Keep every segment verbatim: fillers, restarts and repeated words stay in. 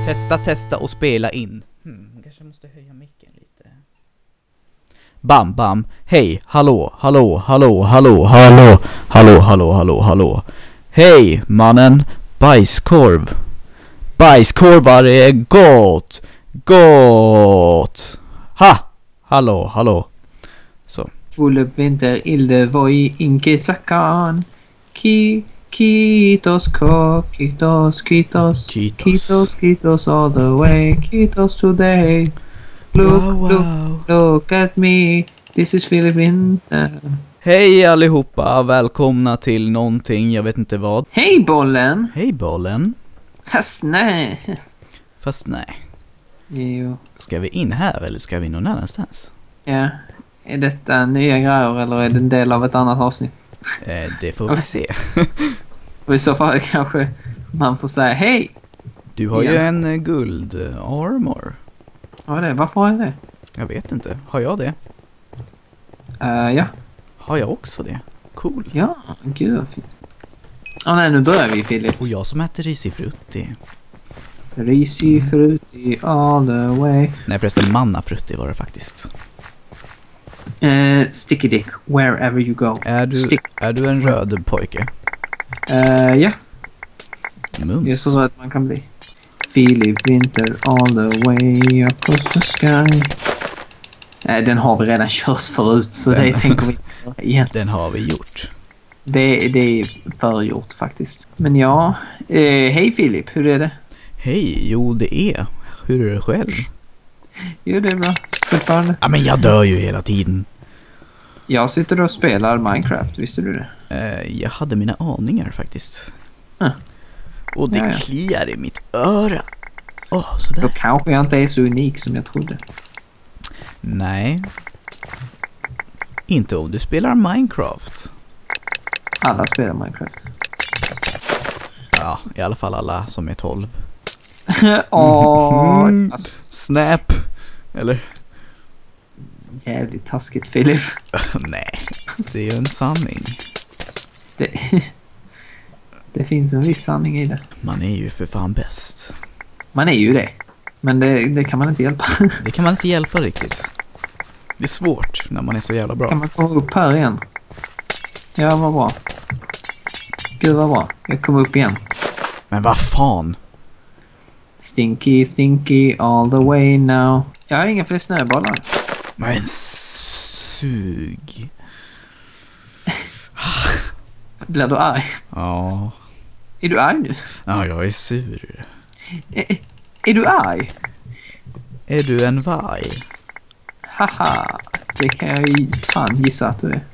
Testa, testa och spela in. Hmm, kanske måste höja micken lite. Bam, bam. Hej, hallå, hallå, hallå, hallå, hallå, hallå, hallå, hallå, hallå. Hej, mannen. Bajskorv. Bajskorvar är gott. Gott. Ha! Hallå, hallå. Så. Full vinter ilde voi inke sakan. Ki Kitos kop, kitos, kitos, Kitos. kitos, kitos all the way, kitos today. Look, Wow, wow. look, look at me. This is Philip Winter. Hej allihopa, välkomna till någonting, jag vet inte vad. Hej bollen. Hej bollen. Fast nej. Fast nej. Jo. Ska vi in här eller ska vi någon annanstans? Ja. Är detta nya grejer eller är det en del av ett annat avsnitt? Eh, det får vi se. Och i så fall kanske man får säga hej. Du har ju Igen. en eh, guld eh, armor. Vad är det? Varför har jag det? Jag vet inte. Har jag det? Uh, ja. Har jag också det? Cool. Ja, gud vad fint. Åh nej, nu börjar vi Filip. Och jag som äter risifrutti. Risig frutti all the way. Nej förresten, mannafrutti var det faktiskt. Uh, sticky dick, wherever you go. Är du, Stick. är du en röd pojke? Uh, ja, det är Mums. så att man kan bli. Philip Winter all the way across the sky. Uh, den har vi redan kört förut så Den. det tänker vi göra igen. Den har vi gjort. Det, det är förgjort faktiskt. Men ja, uh, hej Filip, hur är det? Hej, jo det är. Hur är det själv? Jo, det är bra. Fortfarande. Ja men jag dör ju hela tiden. Jag sitter och spelar Minecraft, visste du det? Eh, jag hade mina aningar faktiskt. Ah. Och det Ja, ja. kliar i mitt öra. Åh, oh, sådär. Då kanske jag inte är så unik som jag trodde. Nej. Inte om du spelar Minecraft. Alla spelar Minecraft. Ja, i alla fall alla som är tolv. Åh, Mm. alltså, Snap. Eller? jävligt taskigt Filip. Nej, det är ju en sanning. Det, det finns en viss sanning i det. Man är ju för fan bäst. Man är ju det. Men det, det kan man inte hjälpa. Det kan man inte hjälpa riktigt. Det är svårt när man är så jävla bra. Kan man komma upp här igen? Ja, vad bra. Gud vad bra. Jag kommer upp igen. Men vad fan? Stinky, stinky all the way now. Jag har inga fler snöbollar. Men sug. Blir du arg? Ja. Är du arg nu? Ja, jag är sur. Är, är du arg? Är du en varg? Haha, det kan jag ju fan gissa att du är.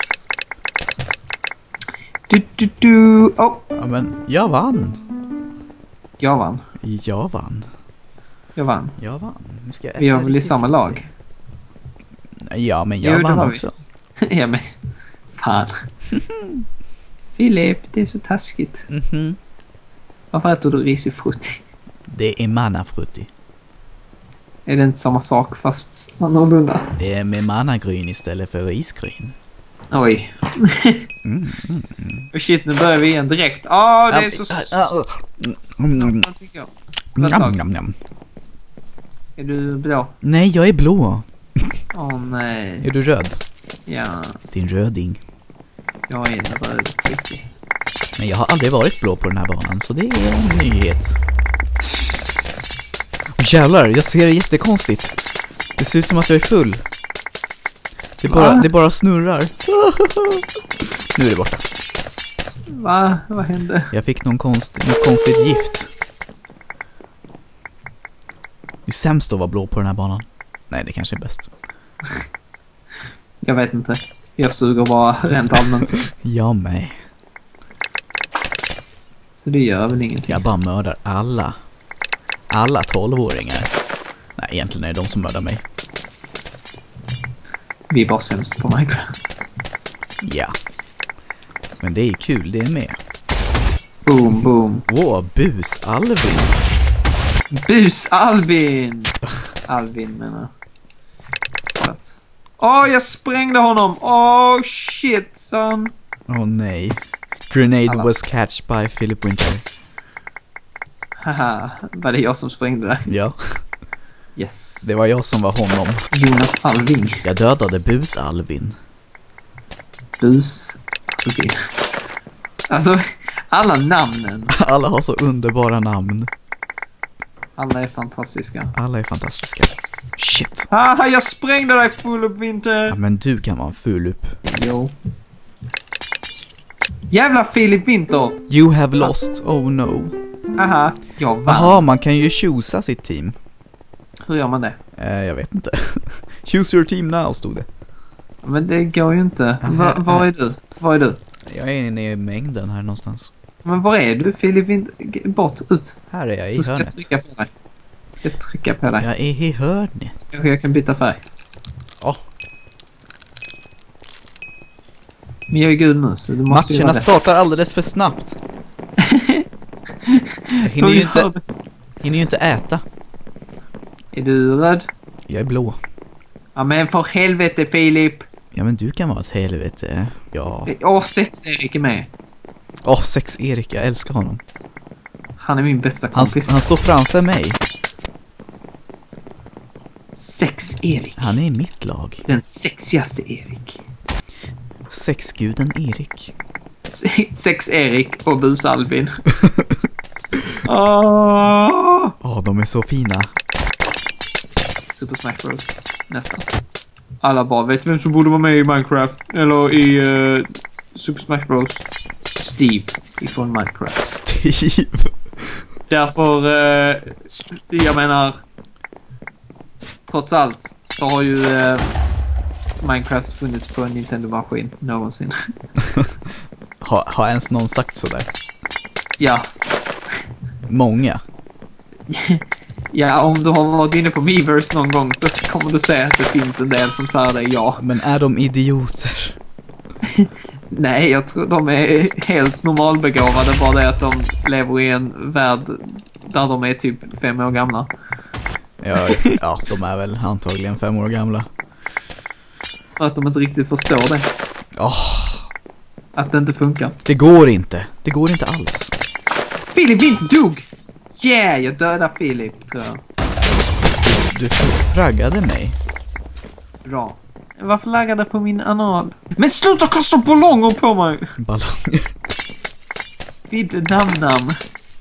Du, du, du. Oh, Ja, men jag vann. jag vann. Jag vann. Jag vann. Jag vann. Nu ska jag Vi äta har väl i samma risifrutti. lag? Ja, men Jo, jag det vann har vi. också. Ja, men fan. Filip, det är så taskigt. Mhm. Varför äter du risifrutti? Det är mannafrutti. Är det inte samma sak fast annorlunda? Det är med mannagryn istället för risgryn. Oj. Mm, mm, Oh shit, nu börjar vi igen direkt. Åh, det är så... mm. Vad tycker jag? Vänta. Njam, njam, njam. Är du blå? Nej, jag är blå. Åh nej. Är du röd? Ja, Din röding. jag är en röd skit. Men jag har aldrig varit blå på den här banan, så det är en nyhet. Åh, jävlar, jag ser det jättekonstigt. Det ser ut som att jag är full. Det bara, Va? det bara snurrar. Nu är det borta. Va? Vad hände? Jag fick någon konst, något konstigt gift. Det är sämst att vara blå på den här banan. Nej, det kanske är bäst. Jag vet inte. Jag suger bara rent allmänt. Jag med. Så det gör väl ingenting. Jag bara mördar alla. Alla tolvåringar. Nej, egentligen är det de som mördar mig. Vi är bara sämst på Minecraft. Ja. Men det är kul, det är med. Boom, boom. Wow, bus Alvin. Bus Alvin! Alvin menar jag. Åh, oh, jag sprängde honom! Åh, oh, shit, son! Åh oh, nej. Grenade Alla. was catched by Philip Winter. Haha, var det jag som sprängde där? Ja, Yes. det var jag som var honom. Jonas Alving. Jag dödade Bus-Alvin. Bus Alvin. Alltså, alla namnen. Alla har så underbara namn. Alla är fantastiska. Alla är fantastiska. Shit. Haha, jag sprängde dig full upp vinter. Ja, men du kan vara en ful upp. Jo. Jävla Filip Winter. You have lost. Oh no. Haha, jag vann. Jaha, man kan ju choosa sitt team. Hur gör man det? Eh, jag vet inte. Choose your team now, stod det. Men det går ju inte. Va, var är du? Var är du? Jag är inne i mängden här någonstans. Men var är du, Filip Winter? Bort, ut. Här är jag i Så ska jag hörnet. trycka på dig. Jag ska trycka på dig. Jag är i hörnet. Kanske jag kan byta färg. Ja. Men jag är gul nu, så du måste ju Matcherna vara det. startar alldeles för snabbt. Jag hinner ju inte, hinner ju inte äta. Är du röd? Jag är blå. Ja men för helvete Filip. Ja, men du kan vara ett helvete. Ja. Åh, sex Erik är med. Åh, sex Erik, jag älskar honom. Han är min bästa Han, kompis. han står framför mig. Sex Erik. Han är i mitt lag. Den sexigaste Erik. Sexguden Erik. Se- sex Erik och Bus Albin. Åh! Åh, de är så fina. Super Smash Bros. Nästan. Alla bara vet vem som borde vara med i Minecraft. Eller i uh, Super Smash Bros. Steve ifrån Minecraft. Steve. Därför, uh, jag menar, trots allt så har ju uh, Minecraft funnits på en Nintendo-maskin någonsin. Har, har ens någon sagt sådär? Ja. Många. Ja, om du har varit inne på Miiverse någon gång så kommer du se att det finns en del som säger det, ja. Men är de idioter? Nej, jag tror de är helt normalbegåvade, bara det att de lever i en värld där de är typ fem år gamla. Ja, ja, de är väl antagligen fem år gamla. Och att de inte riktigt förstår det. Åh, Att det inte funkar. det går inte. Det går inte alls. Filip inte dog! Yeah, jag dödar Filip, tror jag. Du fraggade mig. Bra. Varför laggade på min anal? Men sluta kasta ballonger på mig! Ballonger. Vid namn-namn.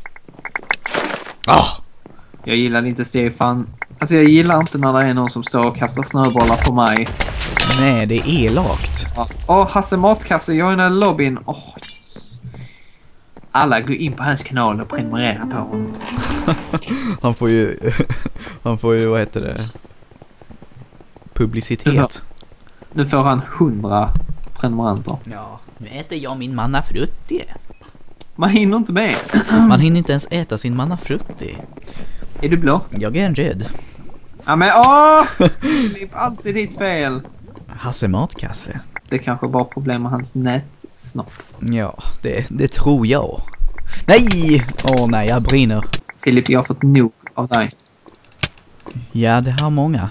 Ah! Jag gillar inte Stefan. Alltså jag gillar inte när det är någon som står och kastar snöbollar på mig. Nej, det är elakt. Åh, oh, Hasse Matkasse, joina lobbyn. Åh, oh, yes. Alla går in på hans kanal och prenumererar på honom. Han får ju... Han får ju, vad heter det? Publicitet. Nu får han hundra prenumeranter. Ja, nu äter jag min manna frutti. Man hinner inte med. Man hinner inte ens äta sin manna frutti. Är du blå? Jag är en röd. Ja men åh! Filip, alltid ditt fel. Hasse Matkasse. Det kanske bara problem med hans nätsnopp. Ja, det, det tror jag. Nej! Åh nej, jag brinner. Filip, jag har fått nog av dig. Ja, det har många.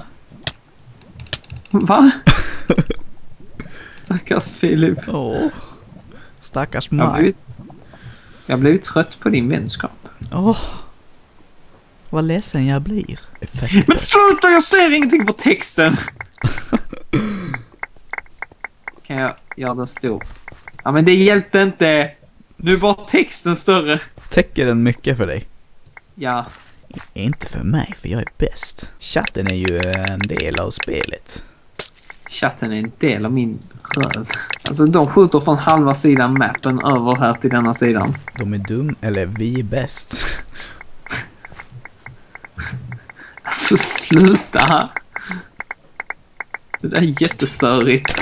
Va? Stackars Filip. Åh. Stackars Jag har mig. blivit, jag har blivit trött på din vänskap. Åh. Vad ledsen jag blir. Men sluta, jag ser ingenting på texten. Kan jag göra den stor? Ja men det hjälpte inte. Nu är bara texten större. Täcker den mycket för dig? Ja. Inte för mig, för jag är bäst. Chatten är ju en del av spelet. Chatten är en del av min röv. Alltså de skjuter från halva sidan mappen över här till denna sidan. De är dum, eller vi är bäst. Alltså sluta. Det där är jättestörigt.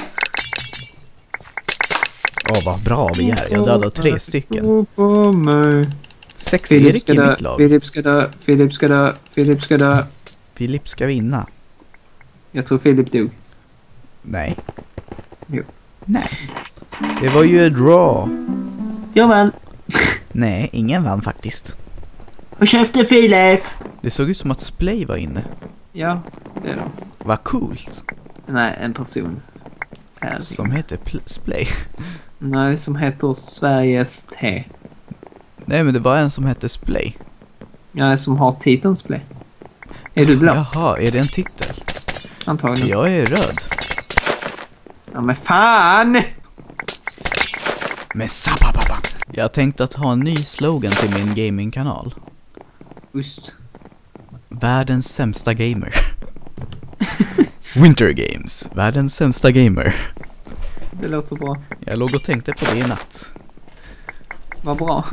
Åh, vad bra vi är. Jag dödade tre stycken. På mig. Sex Filip Erik ska i dö, mitt lag. Filip ska dö, Filip ska dö, Filip ska dö. Filip ska vinna. Jag tror Filip dog. Nej. Jo. Nej. Det var ju ett draw. Ja men. Nej, ingen vann faktiskt. Och käften Filip! Det såg ut som att Splay var inne. Ja, det är det. Vad coolt. Nej, en person. Här. Som heter Pl- Splay. Nej, som heter Sveriges T. Nej, men det var en som hette Splay. Ja, som har titeln Splay. Är du blå? Jaha, är det en titel? Antagligen. Jag är röd. Ja, men fan! Men sabababa. Jag tänkte att ha en ny slogan till min gamingkanal. Just. Världens sämsta gamer. Winter Games. Världens sämsta gamer. Det låter bra. Jag låg och tänkte på det i natt. Vad bra.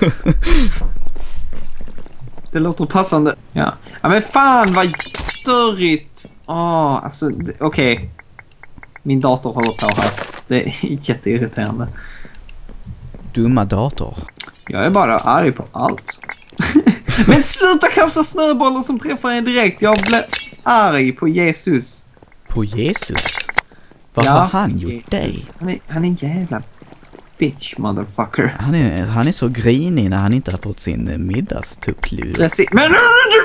Det låter passande. Ja. Ja, men fan vad störigt. Åh, oh, alltså okej. Okay. Min dator håller på här. Det är jätteirriterande. Dumma dator. Jag är bara arg på allt. Men sluta kasta snöbollar som träffar en direkt. Jag blev arg på Jesus. På Jesus? Vad ja, har han gjort Jesus. dig? Han är, han är en jävla bitch, motherfucker. Han är, han är så grinig när han inte har fått sin middagstupplur. Precis. Men...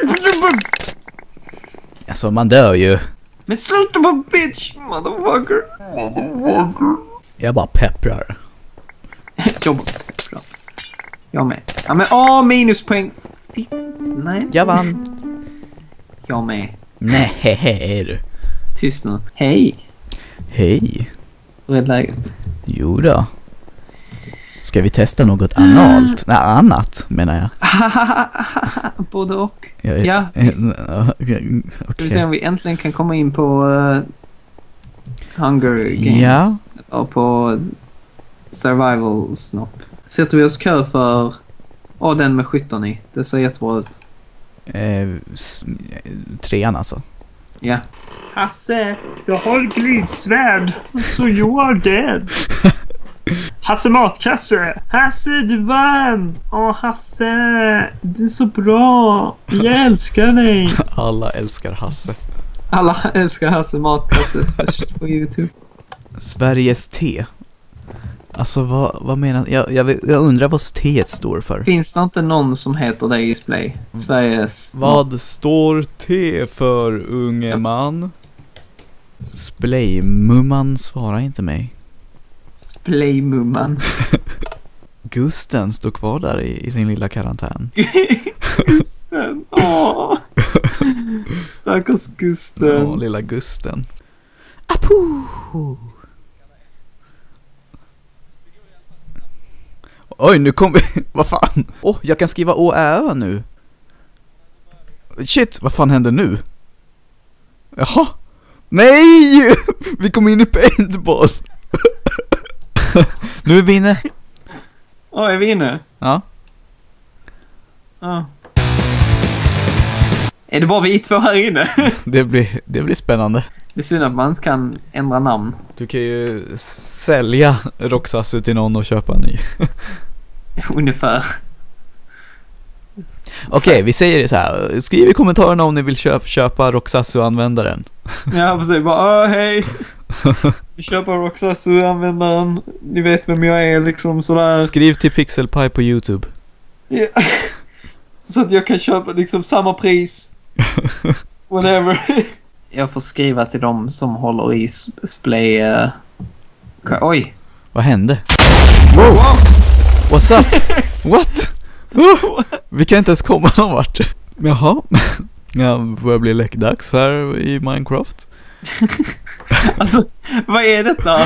Alltså, man dör ju. Men sluta på bitch, motherfucker. Motherfucker. Jag bara pepprar. Jag bara pepprar. Jag med. Ja, men åh, minuspoäng. Fitt. Nej. Jag vann. Jag med. Nej, är du. Tyst nu. Hej. Hej. Hur är läget? Jo då. Ska vi testa något analt? Nej, annat menar jag. Både och. jag ja. Okay. Ska vi se om vi äntligen kan komma in på uh, Hunger Games. Ja. Och på Survival Snopp. Sätter vi oss kö för åh, den med sjutton i. Det ser jättebra ut. Eh, trean alltså. Ja. Hasse, jag har glidsvärd. Så jag är dead. Hasse matkasse. Hasse, du vann. Åh, Hasse, du är så bra. Jag älskar dig. Alla älskar Hasse. Alla älskar Hasse matkasse först på YouTube. Sveriges T. Alltså vad, vad menar jag, jag? Jag undrar vad T står för. Finns det inte någon som heter det i Splay? Sveriges... Vad står T för, unge man? Splay-mumman svarar inte mig. Splay-mumman. Gusten står kvar där i, i sin lilla karantän. Gusten, åh. Stackars Gusten. Åh, lilla Gusten. Apu! Oj, nu kom vi... Vad fan? Åh, oh, jag kan skriva Å Ä nu. Shit, vad fan händer nu? Jaha. Nej! Vi kom in i paintball. Nu är vi inne. Åh, oh, är vi inne? Ja. Ja. Är det bara vi två här inne? det, blir, det blir spännande. Det är synd att man inte kan ändra namn. Du kan ju sälja Roxassu till någon och köpa en ny. Ungefär. Okej, okay, vi säger det så här. Skriv i kommentarerna om ni vill köpa, köpa Roxassu-användaren. Ja, precis. Bara, hej. Vi köper Roxassu-användaren. Ni vet vem jag är, liksom sådär. Skriv till Pixelpie på YouTube. Ja. Så att jag kan köpa liksom samma pris. Whatever. Jag får skriva till dem som håller i Splay. Uh... Oj. Vad hände? Wow. Wow. What's up? What? Oh, vi kan inte ens komma någon vart. Jaha. Ja, det börjar bli läckdags här i Minecraft. Alltså, vad är detta?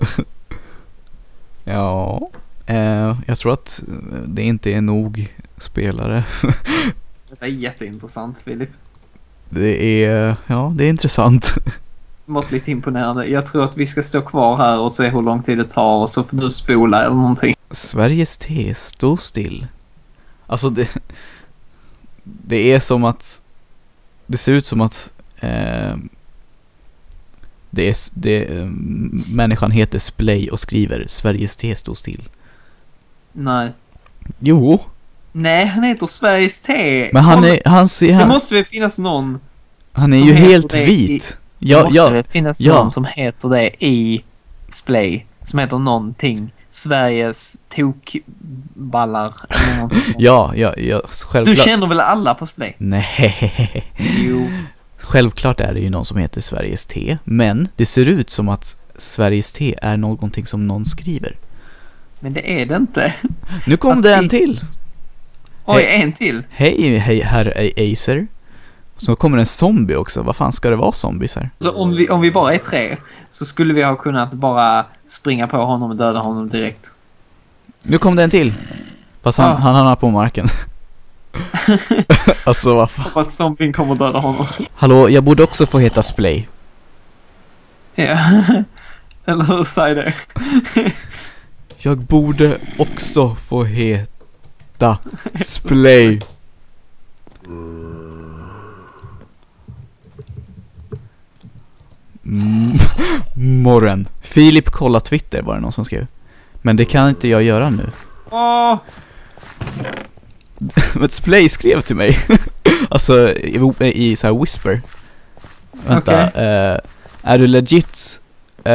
Ja, eh, jag tror att det inte är nog spelare. Det är jätteintressant, Filip. Det är, ja, det är intressant. Måttligt imponerande. Jag tror att vi ska stå kvar här och se hur lång tid det tar och så får du spola eller någonting. Sveriges T, stå still. Alltså det, det är som att, det ser ut som att eh, det är, det, eh, människan heter Splay och skriver Sveriges T, stå still. Nej. Jo. Nej, han heter Sveriges T. Men han är, han ser, han, det måste väl finnas någon. Han är ju helt vit. I, ja, det måste ja, väl finnas ja. någon som heter det i Splay. Som heter någonting. Sveriges tokballar eller någonting sånt. Ja, ja, ja, självklart. Du känner väl alla på Splay? Nej. Jo. Självklart är det ju någon som heter Sveriges T. Men det ser ut som att Sveriges T är någonting som någon skriver. Men det är det inte. Nu kom Fast det en till. Oj, Hej. en till. Hej, hej herr Acer. Så kommer en zombie också. Vad fan ska det vara zombies här? Så om vi, om vi bara är tre så skulle vi ha kunnat bara springa på honom och döda honom direkt. Nu kom det en till. Fast han, Ja. han hamnar på marken. Alltså vad fan. Hoppas zombien kommer döda honom. Hallå, jag borde också få heta Splay. Ja. Eller hur säger det? Jag borde också få heta Splay. Mm. Morgon. Filip kolla Twitter var det någon som skrev. Men det kan inte jag göra nu. Åh! Men Splay skrev till mig. Alltså i, i så här whisper. Vänta, Okej. eh, är du legit? Eh,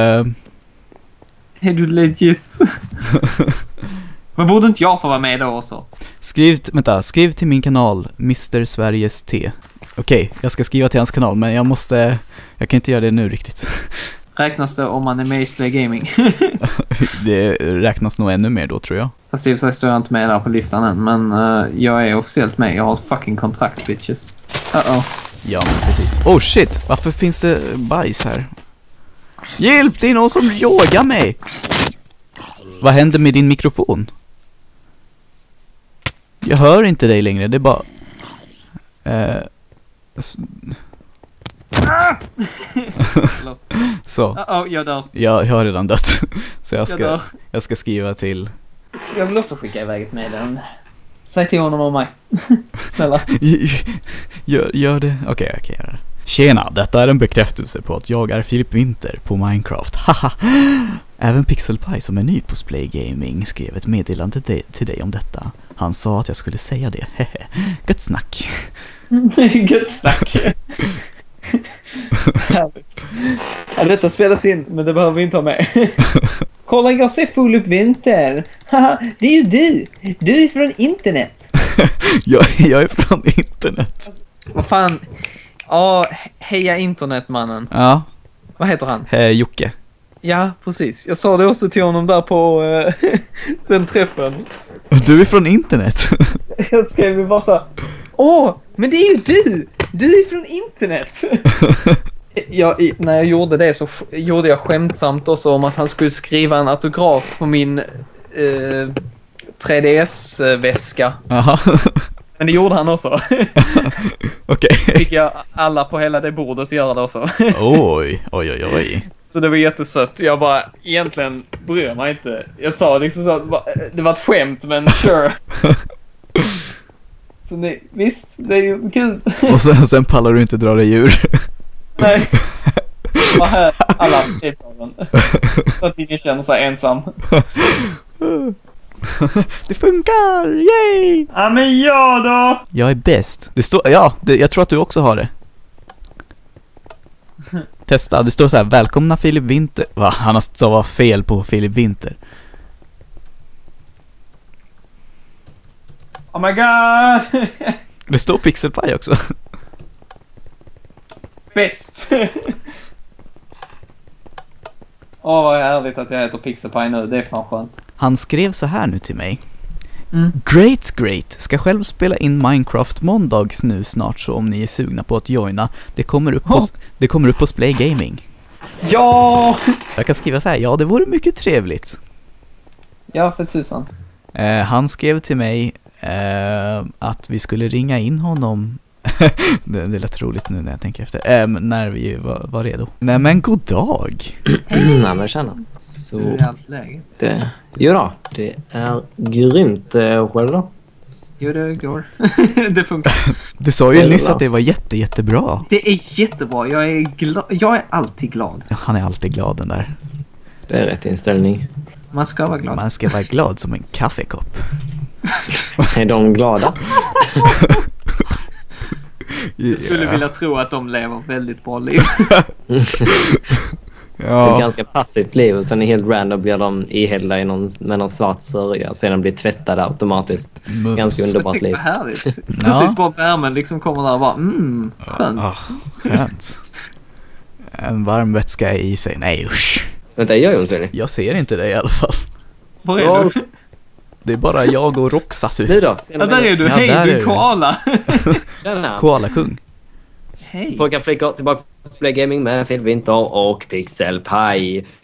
Är du legit? Men borde inte jag få vara med då också? skriv, t- vänta, skriv till min kanal mister Sveriges T. Okej, jag ska skriva till hans kanal, men jag måste, jag kan inte göra det nu riktigt. Räknas det om man är med i Splay Gaming? Det räknas nog ännu mer då, tror jag. Fast i och för sig står jag inte med där på listan än. Men uh, jag är officiellt med. Jag har ett fucking kontrakt, bitches. Uh-oh. Ja, men precis. Oh shit, varför finns det bajs här? Hjälp, det är någon som yogar mig! Vad händer med din mikrofon? Jag hör inte dig längre, det är bara... Eh, s- så, Uh-oh, jag dör. jag, jag har redan dött. Så jag Jag ska, dör. jag ska skriva till... Jag vill också skicka iväg ett meddelande. Säg till honom om mig. Snälla. Gör, gör det. Okej, okej, gör det. Tjena, detta är en bekräftelse på att jag är Filip Winter på Minecraft. Haha. Även Pixelpie som är ny på Splay Gaming skrev ett meddelande till, till dig om detta. Han sa att jag skulle säga det. Hehe. Gött snack. Gött snack. Härligt. Ja, detta spelas in, men det behöver vi inte ha med. Kolla, jag ser Filip Winter. Haha, det är ju du. Du är från internet. jag, jag är från internet. Vad fan? Ja, heja internetmannen. Ja, Vad heter han? eh, Jocke. Ja, precis. Jag sa det också till honom där på uh, den träffen. Du är från internet. Jag skrev ju bara så här, åh, men det är ju du! Du är från internet! jag, i, när jag gjorde det så f- gjorde jag skämtsamt också om att han skulle skriva en autograf på min eh, tre D S-väska. Jaha. Men det gjorde han också. Okej. Fick jag alla på hela det bordet att göra det också. Oj, oj, oj, oj. Så det var jättesött. Jag bara, egentligen bryr jag mig inte. Jag sa liksom så att det var, det var ett skämt, men sure. Så det, visst, det är ju kul. Och sen, sen pallar du inte dra dig ur. Nej. Bara här, alla skrivtalen. Så att ingen känner sig ensam. Det funkar, yay! Ja, men jag då? Jag är bäst. Det står, ja, det, jag tror att du också har det. Testa, det står så här: välkomna Filip Winter. Va, han har stavat fel på Filip Winter. Oh my god! Det står Pixelpie också. Bäst! Åh, vad härligt att jag heter Pixelpie nu. Det är fan skönt. Han skrev så här nu till mig. Mm. Great, great. Ska själv spela in Minecraft måndags nu snart, så om ni är sugna på att joina. Det kommer upp på, Oh. det kommer upp på Splay Gaming. Ja! Jag kan skriva så här: ja, det vore mycket trevligt. Ja, för tusan. Eh, han skrev till mig eh, att vi skulle ringa in honom. det, det lät roligt nu när jag tänker efter. Eh, när vi var, var redo. Nej, men god dag. Nej men tjena. Så Hur är allt läget? det, jo då, det är grymt eh, själv då. Jo, det går. Det funkar. Du sa ju Eller nyss va? att det var jätte, jättebra. Det är jättebra. Jag är, gla- jag är alltid glad. Ja, han är alltid glad, den där. Det är rätt inställning. Man ska vara glad. Man ska vara glad som en kaffekopp. Är de glada? Jag skulle vilja tro att de lever väldigt bra liv. Ett Ja, ganska passivt liv och sen är helt random blir de ihällda i någon, med någon svart sörja. Sedan blir tvättade automatiskt. mums. Ganska underbart Tänk liv. vad härligt. Ja. Precis, bara värmen liksom kommer där och bara, mm, skönt. Ah, skönt. En varm vätska i sig. Nej, usch. Vänta, jag är Jonsson. Jag ser inte dig i alla fall. Var är Ja. du? Det är bara jag och Roxasu. Nu då? Ja, där är du. Ja, Hej, där du är är du. koala. Tjena. Koala-kung. Hej. Pojkar, flickor, tillbaka till Play Gaming med Phil Winter och Pixel Pie.